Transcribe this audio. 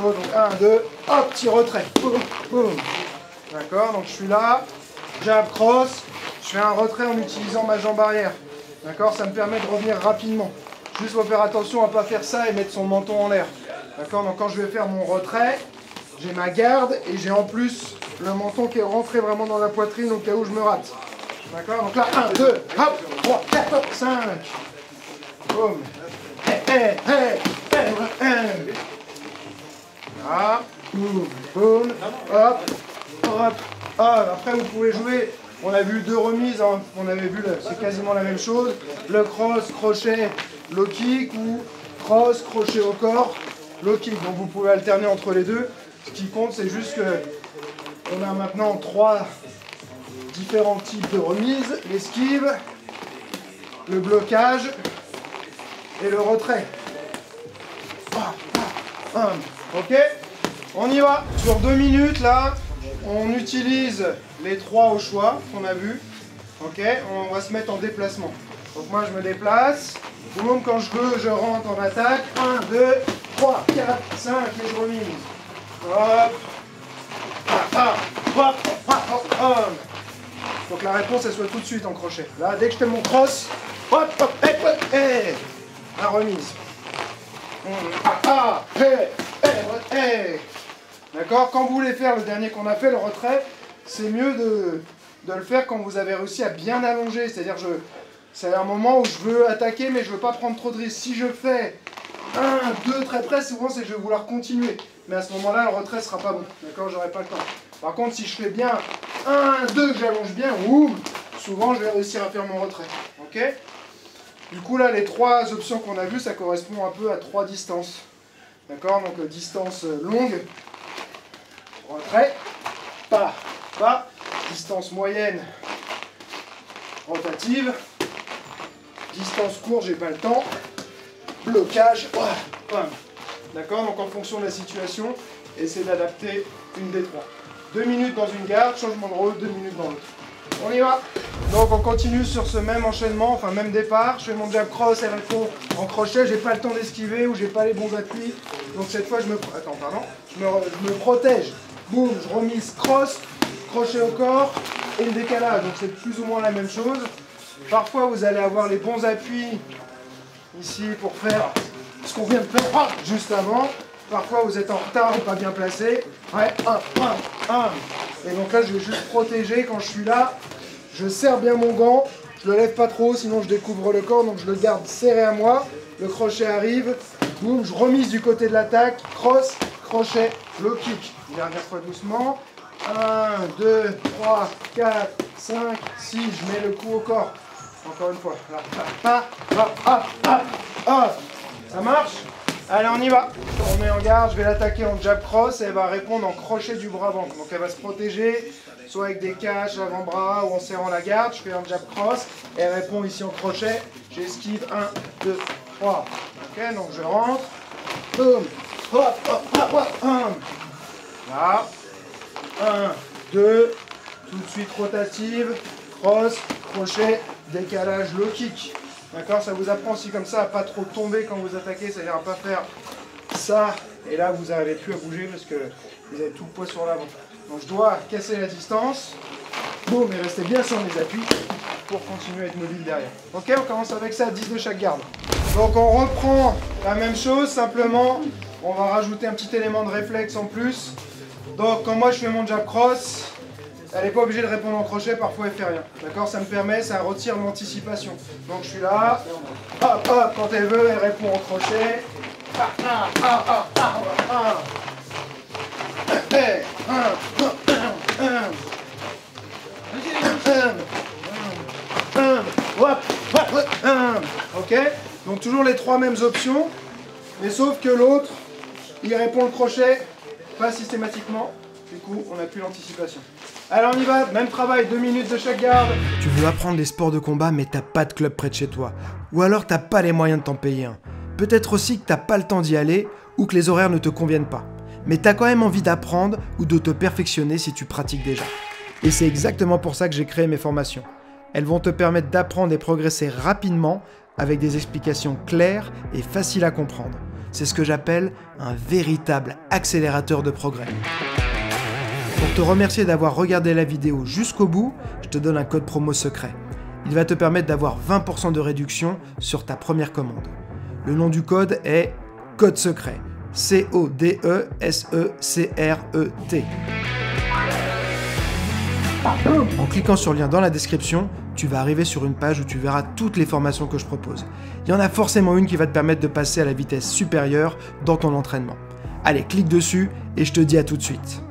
Donc 1, 2, hop, petit retrait. Boum, boum. D'accord, donc je suis là, jab, cross, je fais un retrait en utilisant ma jambe arrière. D'accord, ça me permet de revenir rapidement. Juste faut faire attention à ne pas faire ça et mettre son menton en l'air. D'accord, donc quand je vais faire mon retrait, j'ai ma garde et j'ai en plus le menton qui est rentré vraiment dans la poitrine au cas où je me rate. D'accord, donc là, 1, 2, hop, 3, 4, 5. Boum. Là, boum, boum, hop, hop, hop. Après, vous pouvez jouer. On a vu 2 remises, hein. On avait vu, c'est quasiment la même chose. Le cross, crochet, low kick ou cross, crochet au corps, low kick. Donc vous pouvez alterner entre les deux. Ce qui compte, c'est juste que on a maintenant 3 différents types de remises. L'esquive, le blocage et le retrait. Ok, on y va. Sur 2 minutes, là, on utilise les 3 au choix qu'on a vu. Ok, on va se mettre en déplacement. Donc moi, je me déplace. Boum, quand je veux, je rentre en attaque. 1, 2, 3, 4, 5, et je remise. Hop. Hop, hop, hop, hop. Faut que la réponse, elle soit tout de suite en crochet. Là, dès que je fais mon cross, hop, hop, hop, hop, hey. La remise. D'accord. Quand vous voulez faire le dernier qu'on a fait, le retrait, c'est mieux de le faire quand vous avez réussi à bien allonger. C'est-à-dire, c'est un moment où je veux attaquer, mais je veux pas prendre trop de risques. Si je fais 1, 2 très près, souvent c'est que je vais vouloir continuer. Mais à ce moment-là, le retrait sera pas bon. D'accord, j'aurai pas le temps. Par contre, si je fais bien 1, 2, que j'allonge bien, oum, souvent je vais réussir à faire mon retrait. Ok. Du coup, là, les 3 options qu'on a vues, ça correspond un peu à 3 distances. D'accord, donc distance longue, retrait, pas, pas, distance moyenne, rotative, distance courte, j'ai pas le temps, blocage, d'accord, donc en fonction de la situation, essayez d'adapter une des 3. 2 minutes dans une garde, changement de rôle, 2 minutes dans l'autre. On y va. Donc on continue sur ce même enchaînement, enfin même départ. Je fais mon jab cross, elle répond en crochet, j'ai pas le temps d'esquiver ou j'ai pas les bons appuis. Donc cette fois je me protège. Boum, je remise cross, crochet au corps et le décalage. Donc c'est plus ou moins la même chose. Parfois vous allez avoir les bons appuis ici pour faire ce qu'on vient de faire juste avant. Parfois vous êtes en retard ou pas bien placé. Ouais, 1, 1, 1. Et donc là je vais juste protéger quand je suis là. Je serre bien mon gant. Je le lève pas trop, sinon je découvre le corps. Donc je le garde serré à moi. Le crochet arrive. Boum, je remise du côté de l'attaque. Cross, crochet, low kick. Dernière fois doucement. 1, 2, 3, 4, 5, 6. Je mets le coup au corps. Encore une fois. Là, ça marche? Allez, on y va. On met en garde, je vais l'attaquer en jab cross et elle va répondre en crochet du bras avant. Donc elle va se protéger, soit avec des caches avant-bras ou en serrant la garde. Je fais un jab cross et elle répond ici en crochet. J'esquive 1, 2, 3. Ok, donc je rentre. Boum. Hop, hop, hop, hop, hop. Là. 1, 2. Tout de suite rotative. Cross, crochet, décalage, low kick. D'accord, ça vous apprend aussi comme ça à pas trop tomber quand vous attaquez, c'est-à-dire à pas faire ça, et là vous n'arrivez plus à bouger parce que vous avez tout le poids sur l'avant. Donc je dois casser la distance, boum, et rester bien sur mes appuis pour continuer à être mobile derrière. Ok, on commence avec ça, 10 de chaque garde. Donc on reprend la même chose, simplement on va rajouter un petit élément de réflexe en plus. Donc quand moi je fais mon jab cross, elle n'est pas obligée de répondre en crochet, parfois elle fait rien. D'accord, ça me permet, ça retire l'anticipation. Donc je suis là, hop, hop, quand elle veut, elle répond en crochet. Ok, donc toujours les 3 mêmes options, mais sauf que l'autre, il répond le crochet, pas systématiquement. Du coup, on n'a plus l'anticipation. Allez, on y va, même travail, 2 minutes de chaque garde. Tu veux apprendre les sports de combat, mais t'as pas de club près de chez toi. Ou alors t'as pas les moyens de t'en payer un. Peut-être aussi que t'as pas le temps d'y aller, ou que les horaires ne te conviennent pas. Mais t'as quand même envie d'apprendre ou de te perfectionner si tu pratiques déjà. Et c'est exactement pour ça que j'ai créé mes formations. Elles vont te permettre d'apprendre et progresser rapidement, avec des explications claires et faciles à comprendre. C'est ce que j'appelle un véritable accélérateur de progrès. Pour te remercier d'avoir regardé la vidéo jusqu'au bout, je te donne un code promo secret. Il va te permettre d'avoir 20% de réduction sur ta première commande. Le nom du code est code secret. CODESECRET. En cliquant sur le lien dans la description, tu vas arriver sur une page où tu verras toutes les formations que je propose. Il y en a forcément une qui va te permettre de passer à la vitesse supérieure dans ton entraînement. Allez, clique dessus et je te dis à tout de suite.